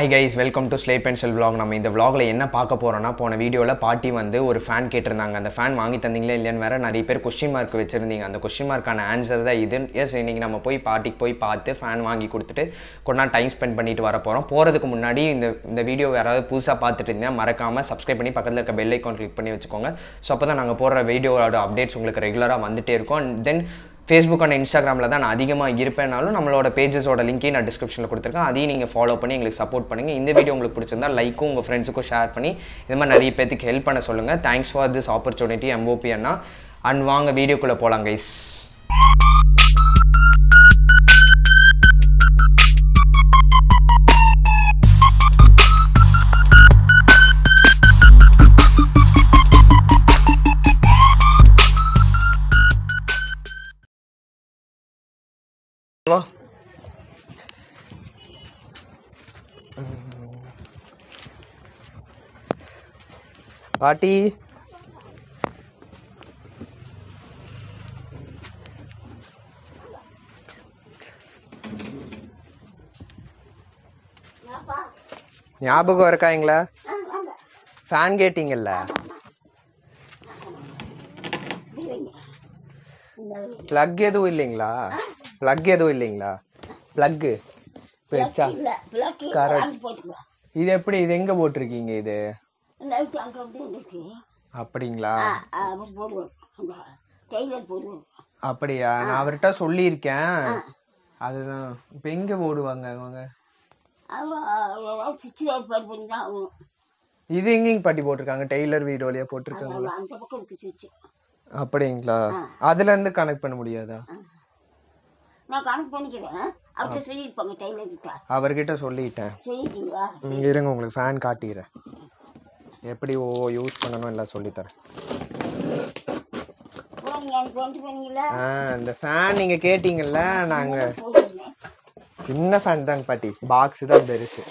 Hi guys, welcome to slatepencil vlog. நம்ம இந்த vlogல என்ன பார்க்க போறோம்னா போன வீடியோல பாட்டி வந்து ஒரு ஃபேன் கேட்டிருந்தாங்க. அந்த ஃபேன் வாங்கி தந்தீங்களா இல்லையான்னு வேற நிறைய பேர் क्वेश्चन மார்க் வச்சிருந்தீங்க. அந்த क्वेश्चन மார்க்கான ஆன்சர் தான் இது. எஸ், இன்னைக்கு நம்ம போய் பாட்டிக்கு போய் பார்த்து ஃபேன் வாங்கி கொடுத்துட்டு கொஞ்ச டைம் ஸ்பெண்ட் பண்ணிட்டு வர போறோம். போறதுக்கு முன்னாடி இந்த வீடியோ யாராவது புதுசா பார்த்துட்டு இருந்தீங்கன்னா மறக்காம Subscribe பண்ணி பக்கத்துல இருக்க பெல் ஐகான் கிளிக் பண்ணி வச்சுக்கோங்க. சோ அப்பதான் நாங்க போடுற வீடியோவோட அப்டேட்ஸ் உங்களுக்கு ரெகுலரா வந்துட்டே இருக்கும். And then Facebook and Instagramல தான் நான் அதிகமாக இருப்பேனாலும் நம்மளோட பேஜஸோட லிங்கையும் நான் டிஸ்கிரிப்ஷனில் கொடுத்துருக்கேன். அதையும் நீங்கள் ஃபாலோ பண்ணி எங்களுக்கு சப்போர்ட் பண்ணுங்கள். இந்த வீடியோ உங்களுக்கு பிடிச்சிருந்தா லைக்கும் உங்கள் ஃப்ரெண்ட்ஸுக்கும் ஷேர் பண்ணி இது மாதிரி நிறைய பேருக்கு ஹெல்ப் பண்ண சொல்லுங்கள். Thanks for this opportunity MOP அண்ணா. அண்ட் வாங்க வீடியோக்குள்ளே போகலாம் கைஸ். பாட்டி ஞாபகம் இருக்காங்களா? ஃபேன் கேட்டீங்கல்ல, பிளக் எதுவும் இல்லைங்களா? பிளக் எதுவும் இல்லைங்களா? பிளக் இது எப்படி, இது எங்க போட்டிருக்கீங்க? இது அப்படிங்களா? அப்படியா? நான் அவர்கிட்ட சொல்லியிருக்கேன். அதுதான் இப்ப எங்க போடுவாங்க அவங்க? இது எங்கேயும் பாட்டி போட்டிருக்காங்க? டெய்லர் வீடியோலயே போட்டிருக்காங்க. அப்படிங்களா? அதுல இருந்து கனெக்ட் பண்ண முடியாதா? அவர்கிட்ட சொல்லிட்டேன். இருங்க, உங்களுக்கு ஃபேன் காட்டிக்கிறேன், எப்படி யூஸ் பண்ணணும் எல்லாம் சொல்லித்தரேன். இந்த ஃபேன் நீங்க கேட்டீங்கல்ல, நாங்க சின்ன ஃபேன் தாங்க பாட்டி, பாக்ஸ் தான் பெருசு.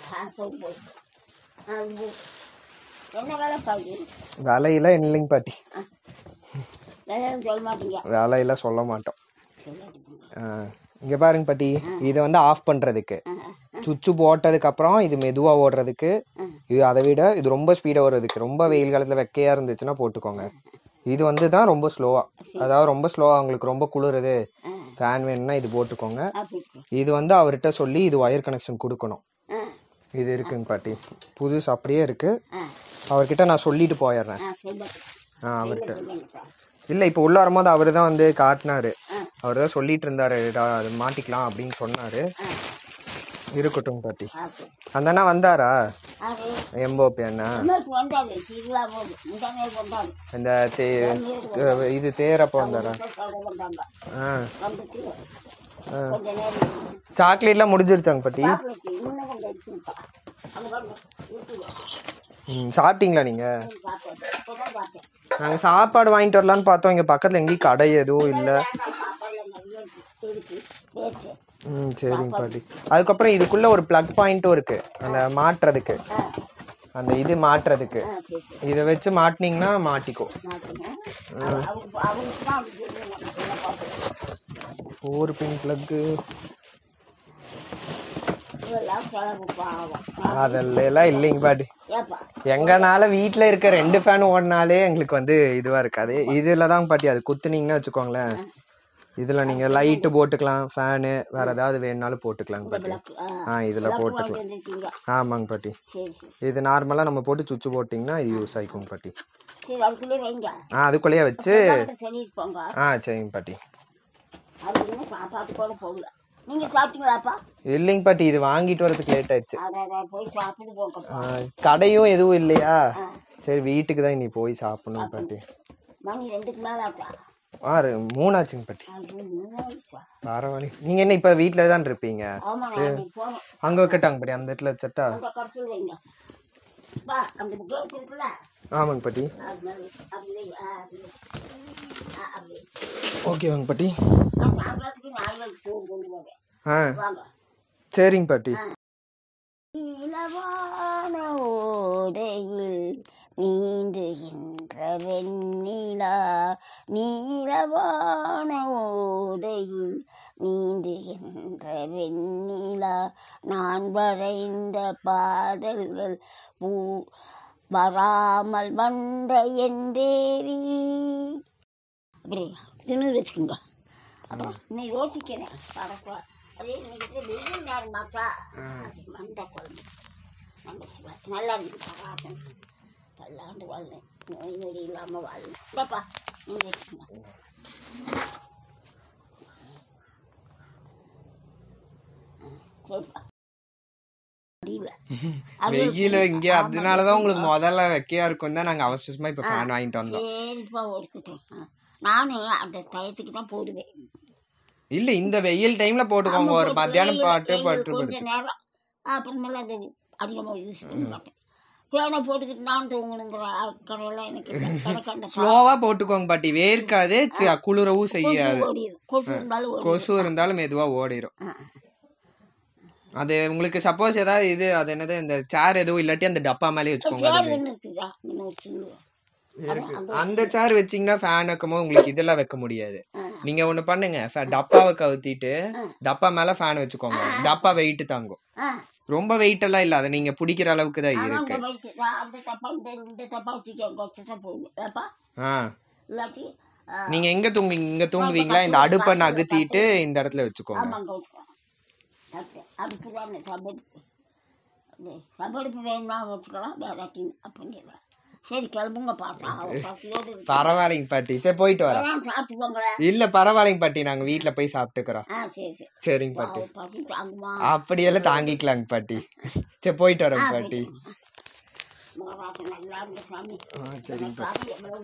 விலையில இல்லைங்க பாட்டி, விலையில சொல்ல மாட்டோம். இங்க பாருங்க பாட்டி, இது வந்து ஆஃப் பண்றதுக்கு, சுவிட்சு போட்டதுக்கு அப்புறம் இது மெதுவா ஓடுறதுக்கு. இது அதை விட இது ரொம்ப ஸ்பீடா ஓடுறதுக்கு. ரொம்ப வெயில் காலத்துல வெக்கையா இருந்துச்சுன்னா போட்டுக்கோங்க. இது வந்து தான் ரொம்ப ஸ்லோவா, அதாவது ரொம்ப ஸ்லோவா உங்களுக்கு ரொம்ப குளிருது ஃபேன் வேணும்னா இது போட்டுக்கோங்க. இது வந்து அவர்கிட்ட சொல்லி இது ஒயர் கனெக்ஷன் கொடுக்கணும். இது இருக்குங்க பாட்டி, புதுசு அப்படியே இருக்கு. அவர்கிட்ட நான் சொல்லிட்டு போயிடுறேன். அவர்கிட்ட இல்லை, இப்போ உள்ள வரும்போது அவரு தான் வந்து காட்டினாரு. அவர் தான் சொல்லிட்டு இருந்தாரு, அது மாட்டிக்கலாம் அப்படின்னு சொன்னாரு. இருக்கட்டும் பாட்டி. அந்த அண்ணா வந்தாரா? MOP அண்ணா இந்த இது தேரப்போ வந்தாரா? சாக்லேட்லாம் முடிஞ்சிருச்சாங்க பாட்டி? சாப்பிட்டீங்களா நீங்க? நாங்க சாப்பாடு வாங்கிட்டு வரலான்னு பார்த்தோம். இங்க பக்கத்துல எங்கேயும் கடை எதுவும் இல்லை. சரிங்க பாட்டி. அதுக்கப்புறம் இதுக்குள்ள ஒரு பிளக் பாயிண்ட்டும் இருக்கு, அந்த மாட்டுறதுக்கு, அந்த இது மாட்டுறதுக்கு. இதை வச்சு மாட்டினீங்கன்னா மாட்டிக்கும். 4 பின் பிளக் அதெல்லாம் இல்லைங்க பாட்டி. எங்கனால வீட்டுல இருக்க 2 ஃபேன் ஓடினாலே எங்களுக்கு வந்து இதுவா இருக்காது. இதுலதான் பாட்டி அது குத்துனீங்கன்னா வச்சுக்கோங்களேன், இதுல நீங்க லைட்டு போட்டுக்கலாம், ஃபேனு வேற ஏதாவது வேணும்னாலும் போட்டுக்கலாங்க பாட்டி. இதுல போட்டுக்கலாம். ஆமாங்க பாட்டி. இது நார்மலா நம்ம போட்டு சுவிட்ச் போட்டீங்கன்னா இது யூஸ் ஆயிக்குங்க பாட்டி. அதுக்குள்ளேயே வச்சு சரிங்க பாட்டி. இல்லைங்க பாட்டி, இது வாங்கிட்டு வரதுக்கு லேட் ஆயிடுச்சு. கடையும் எதுவும் இல்லையா? சரி, வீட்டுக்கு தான் இனி போய் சாப்பிடணும் பாட்டி. 3 ஆச்சுங்க பாட்டி. பரவாயில்ல. நீங்க என்ன இப்ப வீட்டுல தான் இருப்பீங்க? அங்க வைக்கட்டாங்க பாட்டி, அந்த இடத்துல வச்சட்டா? ஆமாங்க பாட்டி. ஓகேவாங்க பாட்டி. சரிங்க பாட்டி. நீந்துகின்ற வெண்ணிலா நீலவான ஓடையில் நீந்துகின்ற வெண்ணிலா நான் வரைந்த பாடல்கள் பூ வராமல் வந்த என் தேவி. அப்படி துணி வச்சுக்கோங்க. அப்புறம் இன்னும் யோசிக்கிறேன் படப்பா அதே இன்னைக்கு வெயில் நேரமாச்சா மண்டை குழம்பு நான் வச்சுக்கலாம். நல்லா இருக்குது வாசனை. பல்லாண்டு வாழணும், நோய் நொடி இல்லாமல் வாழணும். இல்லைப்பா நீங்கள் வச்சுக்கோங்க. சரிப்பா. வெயில இங்க அதனாலதான் உங்களுக்கு முதல்ல வெக்கையா இருக்கும் தான் நாங்க அவசரமா இப்ப ஃபேன் வாங்கிட்டு வந்தோம். சரிப்பா இருக்கட்டும். நானும் அந்த டயத்துக்கு தான் போடுவேன். இல்ல இந்த வெயில் டைம்ல போட்டுக்கோங்க. ஒரு மத்தியானம் பாட்டு பட்டு கொஞ்சம் நேரம் அப்புறமேல அது அதிகமாக யூஸ் பண்ண மாட்டேன். ஃபேனை போட்டுக்கிட்டு நான் தூங்கணுங்கிற அக்கறையெல்லாம் எனக்கு ஸ்லோவா போட்டுக்கோங்க பாட்டி. வேர்க்காது, குளிரவும் செய்யாது. கொசு இருந்தாலும் மெதுவா ஓடிடும். அது உங்களுக்கு சப்போஸ் ஏதாவது இது அது என்னது இந்த சேர் எதுவும் இல்லாட்டி அந்த டப்பா மேலே வச்சுக்கோங்க. அந்த சேர் வச்சீங்கன்னா ஃபேன் வைக்கும் போது உங்களுக்கு இதெல்லாம் வைக்க முடியாது. நீங்க ஒண்ணு பண்ணுங்க, டப்பாவை கவுத்திட்டு டப்பா மேல ஃபேன் வச்சுக்கோங்க. டப்பா வெயிட் தாங்கும். ரொம்ப வெயிட் எல்லாம் இல்ல, அதை நீங்க பிடிக்கிற அளவுக்கு தான் இருக்கு. நீங்க எங்க தூங்குவீங்களா இந்த அடுப்பை நகர்த்திட்டு இந்த இடத்துல வச்சுக்கோங்க. சம்படுப்பு வேணுமா வச்சுக்கலாம், வேறாட்டி அப்படின்னு. சரி கிளம்புங்க பார்த்தா. பரவாயில்லைங்க பாட்டி, சரி போயிட்டு வரேன். சாப்பிட்டுக்கோங்களேன். இல்ல பரவாயில்லைங்க பாட்டி, நாங்க வீட்டுல போய் சாப்பிட்டுக்கிறோம். சரிங்க பாட்டி. அப்படியெல்லாம் தாங்கிக்கலாங்க பாட்டி. சரி போயிட்டு வரோங்க பாட்டி. சரிங்க பாட்டி.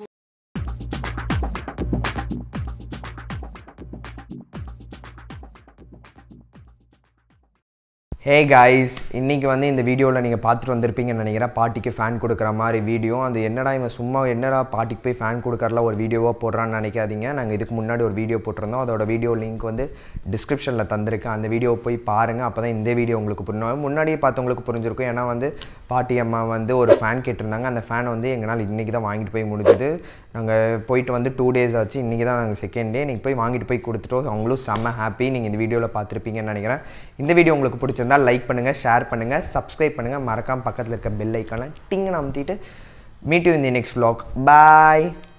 ஹே காய்ஸ், இன்றைக்கி வந்து இந்த வீடியோவில் நீங்கள் பார்த்துட்டு வந்திருப்பீங்கன்னு நினைக்கிறேன். பாட்டிக்கு ஃபேன் கொடுக்குற மாதிரி வீடியோ. அது என்னடா இவன் சும்மா என்னடா பாட்டிக்கு போய் ஃபேன் கொடுக்கறல ஒரு வீடியோவாக போடுறான்னு நினைக்காதீங்க. நாங்கள் இதுக்கு முன்னாடி ஒரு வீடியோ போட்டிருந்தோம். அதோட வீடியோ லிங்க் வந்து டிஸ்கிரிப்ஷனில் தந்திருக்கேன். அந்த வீடியோவை போய் பாருங்கள். அப்போ தான் இந்த வீடியோ உங்களுக்கு புரியும். முன்னாடியே பார்த்தவங்களுக்கு புரிஞ்சிருக்கும். ஏன்னா வந்து பாட்டி அம்மா வந்து ஒரு ஃபேன் கேட்டிருந்தாங்க. அந்த ஃபேன் வந்து எங்களால் இன்றைக்கி தான் வாங்கிட்டு போய் முடிஞ்சுது. நாங்கள் போயிட்டு வந்து 2 days ஆச்சு. இன்றைக்கி தான் நாங்கள் செகண்ட் டே. நீங்கள் போய் வாங்கிட்டு போய் கொடுத்துட்டோம். அவங்களும் செம்ம ஹாப்பி. நீங்கள் இந்த வீடியோவில் பார்த்துருப்பீங்கன்னு நினைக்கிறேன். இந்த வீடியோ உங்களுக்கு பிடிச்சிருந்தா லைக் பண்ணுங்கள், ஷேர் பண்ணுங்கள், சப்ஸ்கிரைப் பண்ணுங்கள். மறக்காமல் பக்கத்தில் இருக்க பெல் ஐக்கானை டிங்னு அமுத்திட்டு meet you in the next vlog. Bye.